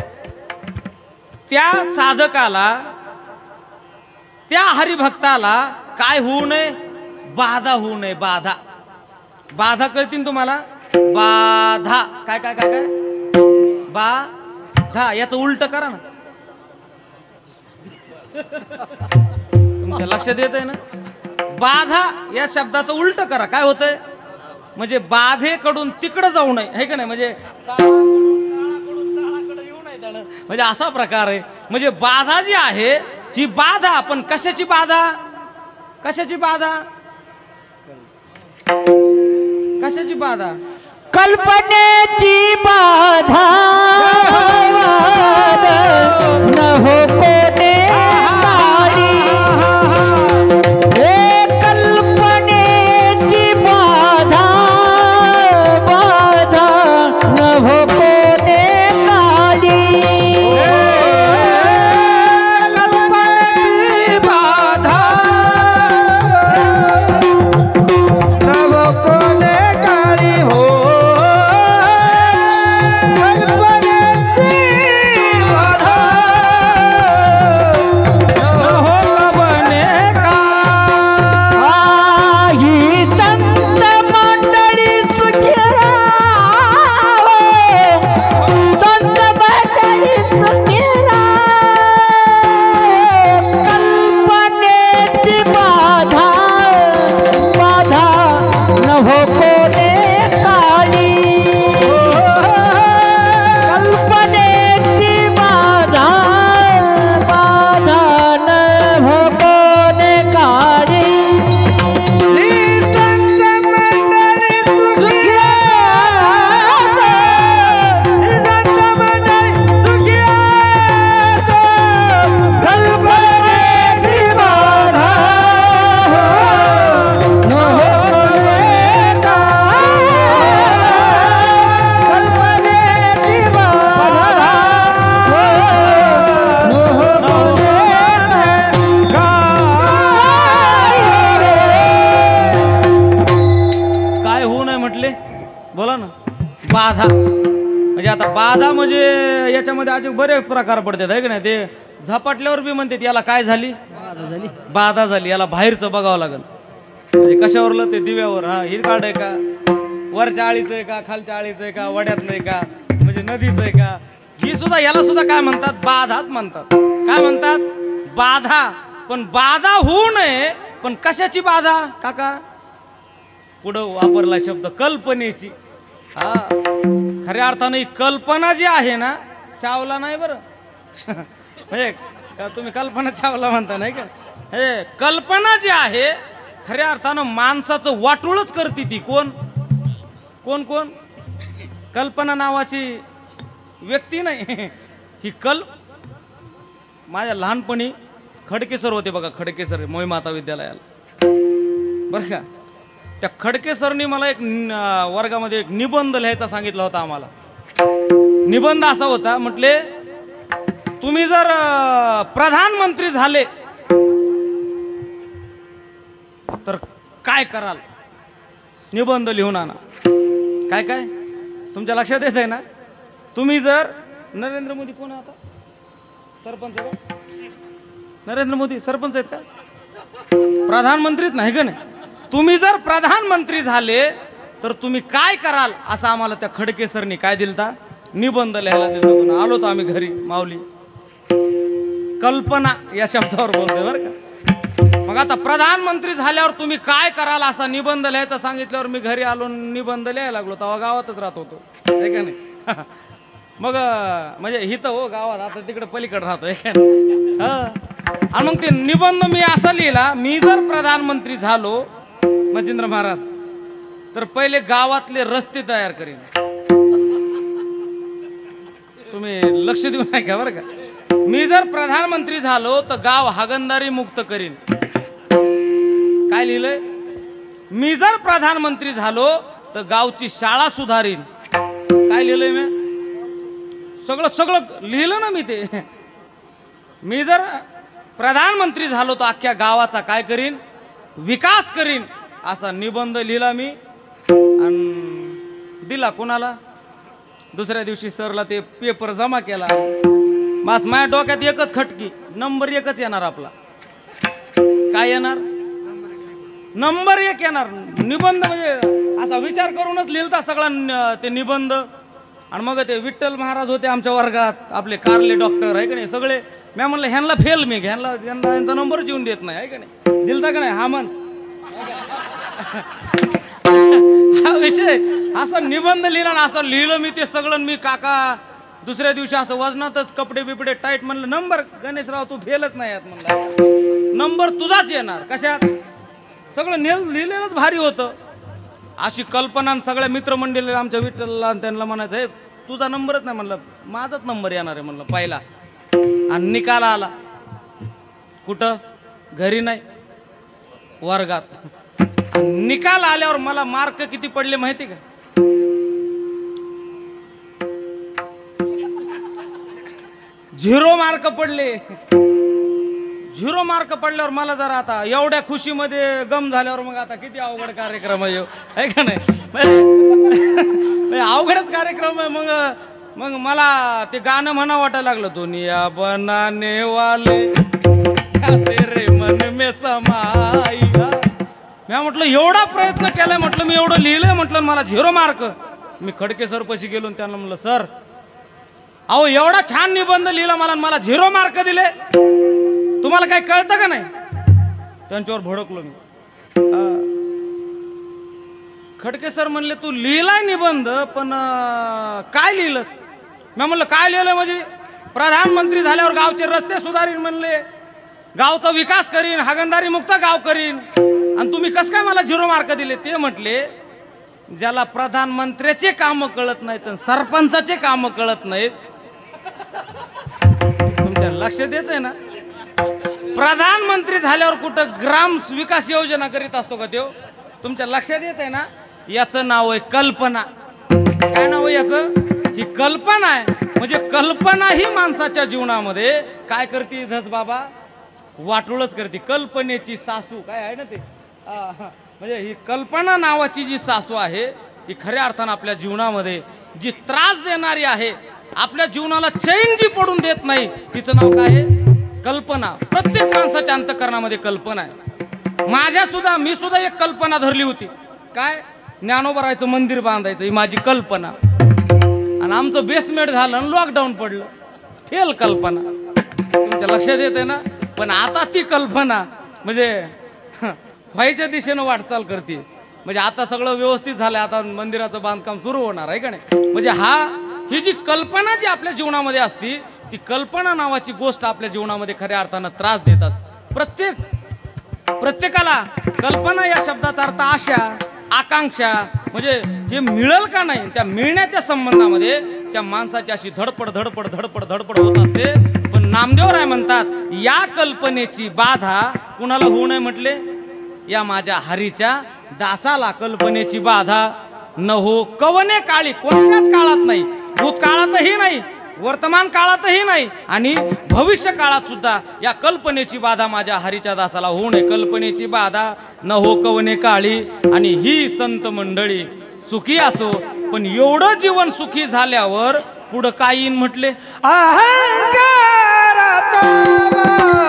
त्या साधकाला, त्या हरिभक्ताला काय होऊ नये, बाधा होऊ नये. बाधा बाधा कळतील तुम्हाला? बाधा काय काय काय काय बाधा, याचं उलट करा ना. तुमच्या लक्षात येत आहे ना? बाधा या शब्दाचं उलट करा, काय होतंय? म्हणजे बाधेकडून तिकडं जाऊ नये, हे का नाही? म्हणजे येऊ नये जाणं, म्हणजे असा प्रकार आहे. म्हणजे बाधा जी आहे ही बाधा, पण कशाची बाधा? कशाची बाधा? कशाची बाधा? कल्पनेची बाधा न हो कोणे काळी. हे कल्पनेची बाधा बाधा न हो कोणे काळी. कल्पनेची बाधा नव कोणे काळी हो. बोला ना. बाधा म्हणजे आता बाधा म्हणजे याच्यामध्ये अजून बरेच प्रकार पडतात आहे की नाही. ते झपाटल्यावर बी म्हणतात याला काय झाली, बाधा झाली. बाधा झाली, याला बाहेरचं बघावं लागेल. म्हणजे कशावरलं ते दिव्यावर, हा ही काढ आहे का, वरच्या आळीचं आहे का, खालच्या आळीचं आहे का, वड्यातलं आहे का, म्हणजे नदीचं आहे का, ही सुद्धा, याला सुद्धा काय म्हणतात, बाधाच म्हणतात. काय म्हणतात, बाधा. पण बाधा होऊ नये, पण कशाची बाधा काका? पुढं वापरला शब्द कल्पनेची. हा खऱ्या अर्थानं ही कल्पना जी आहे ना, चावला नाही बरं म्हणजे का तुम्ही कल्पना चावला म्हणता नाही का. हे कल्पना जी आहे खऱ्या अर्थानं माणसाचं वाटोळच करते ती. कोण कोण कोण कल्पना नावाची व्यक्ती नाही ही. कल माझ्या लहानपणी खडके सर होते बघा, खडके सर मोही माता विद्यालयाला बरं का. त्या खडके सरनी मला एक वर्गामध्ये एक निबंध लिहायचा सांगितला होता आम्हाला. निबंध असा होता, म्हटले तुम्ही जर प्रधानमंत्री झाले तर काय कराल, निबंध लिहून आणा. काय काय तुमच्या लक्षात येत आहे ना. तुम्ही जर नरेंद्र मोदी कोण आहे आता, सरपंच आहे का? नरेंद्र मोदी सरपंच आहेत का, प्रधानमंत्रीच नाही का नाही. तुम्ही जर प्रधानमंत्री झाले तर तुम्ही काय कराल असं आम्हाला त्या खडके सरनी काय दिलता, निबंध लिहायला दिला. आलो तर आम्ही घरी, माऊली कल्पना या शब्दावर बोलतोय बरं का. मग आता प्रधानमंत्री झाल्यावर तुम्ही काय कराल असा निबंध लिहायचा सांगितल्यावर मी घरी आलो, निबंध लिहायला लागलो. तेव्हा गावातच राहत होतो आहे का नाही. मग म्हणजे हिथं हो गावात, आता तिकडे पलीकडे राहतो आहे का नाही. आणि मग ते निबंध मी असा लिहिला, मी जर प्रधानमंत्री झालो मच्छिंद्र महाराज तर पहिले गावातले रस्ते तयार करीन. तुम्ही लक्ष देऊ नका बरं का. मी जर प्रधानमंत्री झालो तर गाव हागणदारी मुक्त करीन. काय लिहिलंय, मी जर प्रधानमंत्री झालो तर गावची शाळा सुधारीन. काय लिहिलंय मी, सगळं सगळं लिहिलं ना मी ते. मी जर प्रधानमंत्री झालो तर अख्ख्या गावाचा काय करीन, विकास करीन असा निबंध लिहिला मी आणि दिला कोणाला. दुसऱ्या दिवशी सरला ते पेपर जमा केला. बस माझ्या डोक्यात एकच खटकी, नंबर एकच येणार आपला. काय येणार, नंबर एक येणार. निबंध म्हणजे असा विचार करूनच लिहिलता सगळा न- ते निबंध. आणि मग ते विठ्ठल महाराज होते आमच्या वर्गात, आपले कारले डॉक्टर आहे का नाही सगळे. मी म्हणलं ह्यांना फेल मी ह्यांना ह्यांना यांचा नंबरच येऊन देत नाही आहे का नाही. दिलता का नाही, हा म्हण. हा विषय असा निबंध लिहिला ना, असं लिहिलं मी ते सगळं. मी काका दुसऱ्या दिवशी असं वजनातच कपडे बिपडे टाईट. म्हणलं नंबर गणेशराव तू फेलच नाही यात म्हणलं, नंबर तुझाच येणार. कशात, सगळं नेल लिहिलेलंच भारी होतं. अशी कल्पना सगळ्या मित्रमंडळीला आमच्या विठ्ठलला त्यांना म्हणायचं हे तुझा नंबरच नाही. म्हणलं माझाच नंबर येणार आहे म्हणलं पहिला. आणि निकाल आला कुठं, घरी नाही वर्गात. निकाल आल्यावर मला मार्क किती पडले माहिती का, झिरो मार्क पडले. झिरो मार्क पडल्यावर मला जरा आता एवढ्या खुशीमध्ये गम झाल्यावर मग आता किती अवघड कार्यक्रम आहे आहे का नाही. अवघडच कार्यक्रम आहे. मग मग मला ते गाणं म्हणा वाटायला लागलं, दुनिया बनाने वाले तेरे मन में समाईला. मी म्हटलं एवढा प्रयत्न केलाय, म्हटलं मी एवढं लिहिलंय, म्हटलं मला झिरो मार्क. मी खडके सर पशी गेलो आणि त्यांना म्हणलं सर अहो एवढा छान निबंध लिहिला मला, मला झिरो मार्क दिले, तुम्हाला काय कळतं का नाही. त्यांच्यावर भडकलो मी. खडके सर म्हणले तू लिहिलाय निबंध पण काय लिहिलंस. मी म्हणलं काय लिहिलंय म्हणजे, प्रधानमंत्री झाल्यावर गावचे रस्ते सुधारीन म्हणले, गावचा विकास करीन, हागणदारी मुक्त गाव करीन, आणि तुम्ही कसं काय मला झिरो मार्क दिले. ते म्हटले ज्याला प्रधानमंत्र्याचे काम कळत नाहीत सरपंचाचे काम कळत नाहीत. तुमच्या लक्षात येत आहे ना, प्रधानमंत्री झाल्यावर कुठं ग्राम विकास योजना करीत असतो का त्यो. तुमच्या लक्षात येत आहे ना, याचं नाव आहे कल्पना. काय नाव आहे याचं, ही कल्पना आहे. म्हणजे कल्पना ही माणसाच्या जीवनामध्ये काय करते धस बाबा, वाटोळच करते. कल्पनेची सासू काय आहे ना ते, म्हणजे ही कल्पना नावाची जी सासू आहे ही खऱ्या अर्थानं आपल्या जीवनामध्ये जी त्रास देणारी आहे, आपल्या जीवनाला चैन जी पडून देत नाही, तिचं नाव काय आहे, कल्पना. प्रत्येक माणसाच्या अंतःकरणामध्ये कल्पना आहे. माझ्या सुद्धा मी सुद्धा एक कल्पना धरली होती, काय ज्ञानोबरायचं मंदिर बांधायचं, ही माझी कल्पना. आणि आमचं बेसमेंट झालं आणि लॉकडाऊन पडलं, फेल कल्पना. तुमच्या लक्षात येते ना. पण आता ती कल्पना म्हणजे व्हायच्या दिशेनं वाटचाल करते. म्हणजे आता सगळं व्यवस्थित झालं, आता मंदिराचं बांधकाम सुरू होणार आहे का नाही. म्हणजे हा ही जी कल्पना जी आपल्या जीवनामध्ये असती, ती कल्पना नावाची गोष्ट आपल्या जीवनामध्ये खऱ्या अर्थानं त्रास देत असते. प्रत्येक प्रत्येकाला कल्पना या शब्दाचा अर्थ आशा, आकांक्षा, म्हणजे हे मिळेल का नाही, त्या मिळण्याच्या संबंधामध्ये त्या माणसाची अशी धडपड धडपड धडपड धडपड होत असते. पण नामदेव राय म्हणतात या कल्पनेची बाधा कुणाला होऊ नये म्हटले, या माझ्या हरीच्या दासाला कल्पनेची बाधा न हो कवने काळी. कोणत्याच काळात नाही, भूतकाळातही नाही, वर्तमान काळातही नाही, आणि भविष्य काळात सुद्धा या कल्पनेची बाधा माझ्या हरीच्या दासाला होऊ नये. कल्पनेची बाधा न हो कवने काळी. आणि ही संत मंडळी सुखी असो, पण एवढं जीवन सुखी झाल्यावर पुढं काय येईन म्हटले, अहंकाराचा